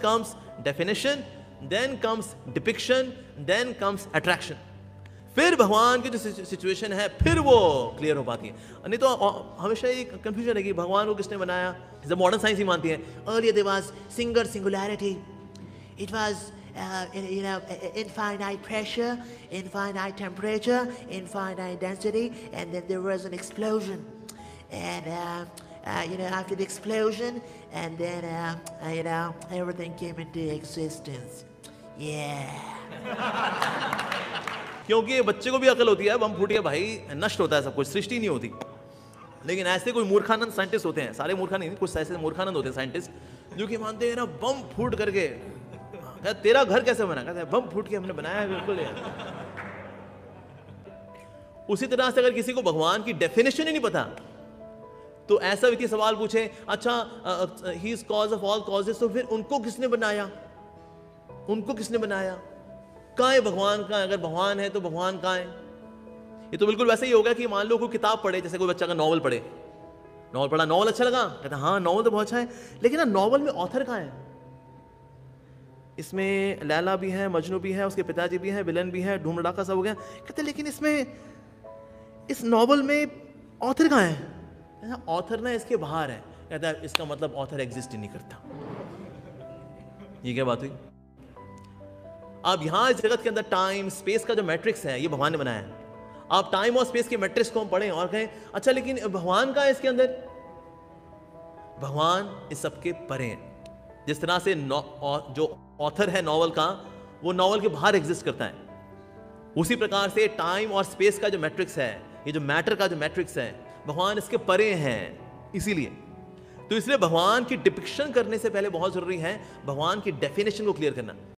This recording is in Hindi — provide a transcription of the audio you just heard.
comes definition, then comes depiction, then comes attraction. फिर भगवान की जो सिचुएशन है फिर वो क्लियर हो पाती है. नहीं तो हमेशा ये कंफ्यूजन है कि भगवान को किसने बनाया. जब मॉडर्न साइंस ही मानती है earlier there was singularity, it was infinite pressure, infinite temperature, infinite density, and then there was an explosion, and after the explosion, and then everything came into existence. क्योंकि बच्चे को भी अकल होती है, बम फूट गया भाई, नष्ट होता है सब कुछ, सृष्टि नहीं होती. लेकिन ऐसे कोई मूर्खानंद साइंटिस्ट होते हैं, सारे मूर्खा नहीं, कुछ ऐसे मूर्खानंद होते हैं साइंटिस्ट जो कि मानते हैं ना बम फूट करके. तेरा घर कैसे बना? कहते हैं बम फूट के हमने बनाया है. बिल्कुल यार. उसी तरह से अगर किसी को भगवान की डेफिनेशन ही नहीं पता तो ऐसा व्यक्ति सवाल पूछे, अच्छा ही is cause of all causes, तो फिर उनको किसने बनाया? उनको किसने बनाया? कहाँ है भगवान? कहाँ? अगर भगवान है तो भगवान कहाँ है? ये तो बिल्कुल वैसे ही होगा कि मान लो कोई किताब पढ़े, जैसे कोई बच्चा का नॉवल पढ़े, नॉवल पढ़ा, नॉवल अच्छा लगा, कहता हाँ नॉवल तो बहुत अच्छा है, लेकिन ना नॉवल में ऑथर कहाँ है? इसमें लैला भी है, मजनू भी है, उसके पिताजी भी हैं, विलन भी है, ढूंढ लड़ाका सब हो गया. कहते लेकिन इसमें इस नॉवल में ऑथर कहाँ है? ऑथर ना इसके बाहर है. कहता है इसका मतलब ऑथर एग्जिस्ट ही नहीं करता. ये क्या बात हुई? अब यहां इस जगत के अंदर टाइम स्पेस का जो मैट्रिक्स है ये भगवान ने बनाया है. आप टाइम और स्पेस के मैट्रिक्स को हम पढ़ें और कहें अच्छा लेकिन भगवान का है इसके अंदर? भगवान इस सबके परे हैं. जिस तरह से जो ऑथर है नॉवल का वो नॉवल के बाहर एग्जिस्ट करता है, उसी प्रकार से टाइम और स्पेस का जो मैट्रिक्स है, ये जो मैटर का जो मैट्रिक्स है, भगवान इसके परे हैं. इसलिए भगवान की डिपिक्शन करने से पहले बहुत जरूरी है भगवान की डेफिनेशन को क्लियर करना.